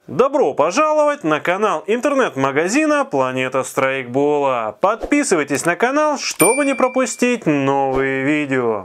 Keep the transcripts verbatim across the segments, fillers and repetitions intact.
Добро пожаловать на канал интернет-магазина Планета Страйкбола. Подписывайтесь на канал, чтобы не пропустить новые видео.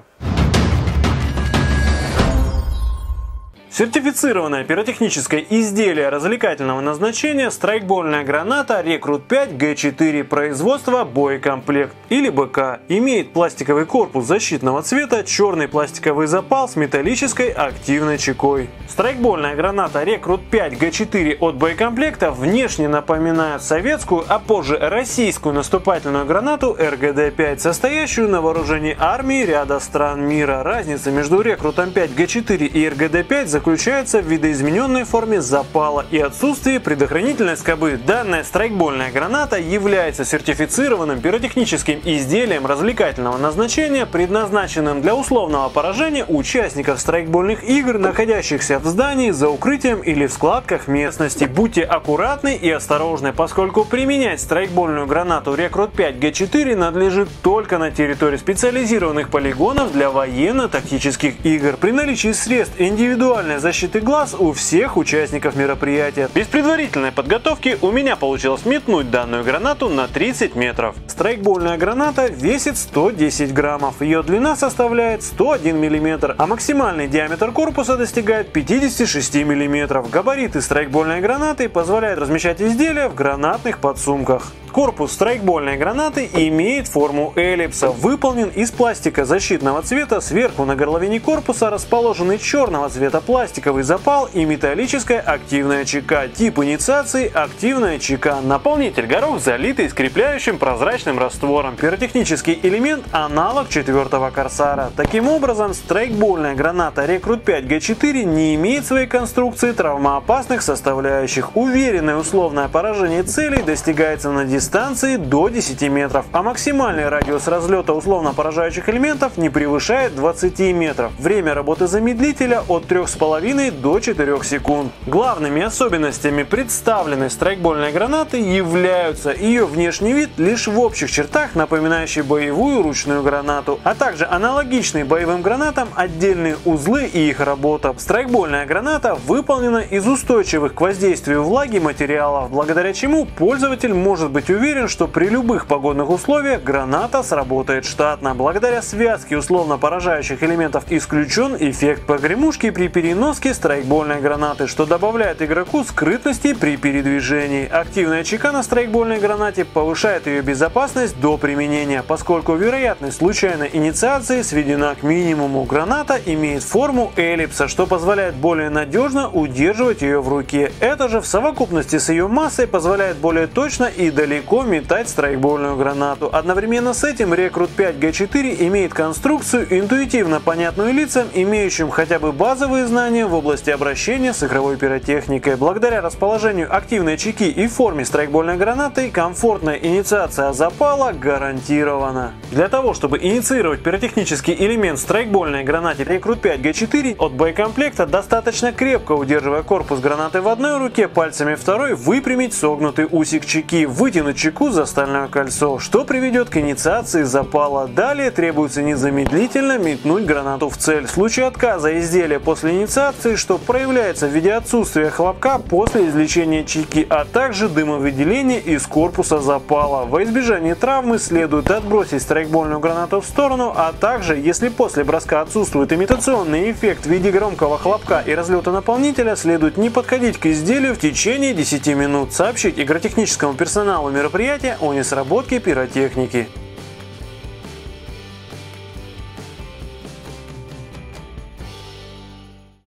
Сертифицированное пиротехническое изделие развлекательного назначения страйкбольная граната Рекрут пять Г четыре производства боекомплект или БК. Имеет пластиковый корпус защитного цвета, черный пластиковый запал с металлической активной чекой. Страйкбольная граната Рекрут пять Г четыре от боекомплекта внешне напоминает советскую, а позже российскую наступательную гранату Р Г Д пять, состоящую на вооружении армии ряда стран мира. Разница между Рекрутом пять Г четыре и Р Г Д пять заключается в видоизмененной форме запала и отсутствии предохранительной скобы. Данная страйкбольная граната является сертифицированным пиротехническим изделием развлекательного назначения, предназначенным для условного поражения участников страйкбольных игр, находящихся в здании, за укрытием или в складках местности. Будьте аккуратны и осторожны, поскольку применять страйкбольную гранату Рекрут пять Г четыре надлежит только на территории специализированных полигонов для военно-тактических игр при наличии средств индивидуальной защиты глаз у всех участников мероприятия. Без предварительной подготовки у меня получилось метнуть данную гранату на тридцать метров. Страйкбольная граната весит сто десять граммов, ее длина составляет сто один миллиметр, а максимальный диаметр корпуса достигает пятидесяти шести миллиметров. Габариты страйкбольной гранаты позволяют размещать изделия в гранатных подсумках. Корпус страйкбольной гранаты имеет форму эллипса, выполнен из пластика защитного цвета, сверху на горловине корпуса расположены черного цвета пластиковый запал и металлическая активная чека. Тип инициации – активная чека. Наполнитель горох, залитый скрепляющим прозрачным раствором. Пиротехнический элемент – аналог четвертого Корсара. Таким образом, страйкбольная граната Рекрут пять Г четыре не имеет в своей конструкции травмоопасных составляющих. Уверенное условное поражение целей достигается на дистанции дистанции до десяти метров, а максимальный радиус разлета условно поражающих элементов не превышает двадцати метров. Время работы замедлителя от трёх с половиной до четырёх секунд. Главными особенностями представленной страйкбольной гранаты являются ее внешний вид, лишь в общих чертах напоминающий боевую ручную гранату, а также аналогичные боевым гранатам отдельные узлы и их работа. Страйкбольная граната выполнена из устойчивых к воздействию влаги материалов, благодаря чему пользователь может быть уверен, что при любых погодных условиях граната сработает штатно. Благодаря связке условно поражающих элементов исключен эффект погремушки при переноске страйкбольной гранаты, что добавляет игроку скрытности при передвижении. Активная чека на страйкбольной гранате повышает ее безопасность до применения, поскольку вероятность случайной инициации сведена к минимуму. Граната имеет форму эллипса, что позволяет более надежно удерживать ее в руке. Это же в совокупности с ее массой позволяет более точно и далеко метать страйкбольную гранату. Одновременно с этим Рекрут пять Г четыре имеет конструкцию, интуитивно понятную лицам, имеющим хотя бы базовые знания в области обращения с игровой пиротехникой. Благодаря расположению активной чеки и форме страйкбольной гранаты, комфортная инициация запала гарантирована. Для того, чтобы инициировать пиротехнический элемент в страйкбольной гранате Рекрут пять Г четыре от боекомплекта, достаточно крепко удерживая корпус гранаты в одной руке, пальцами второй выпрямить согнутый усик чеки, вытянуть чеку за стальное кольцо, что приведет к инициации запала. Далее требуется незамедлительно метнуть гранату в цель. В случае отказа изделия после инициации, что проявляется в виде отсутствия хлопка после извлечения чеки, а также дымовыделения из корпуса запала. Во избежание травмы следует отбросить страйкбольную гранату в сторону, а также, если после броска отсутствует имитационный эффект в виде громкого хлопка и разлета наполнителя, следует не подходить к изделию в течение десяти минут. Сообщить игротехническому персоналу мероприятия о несработке пиротехники.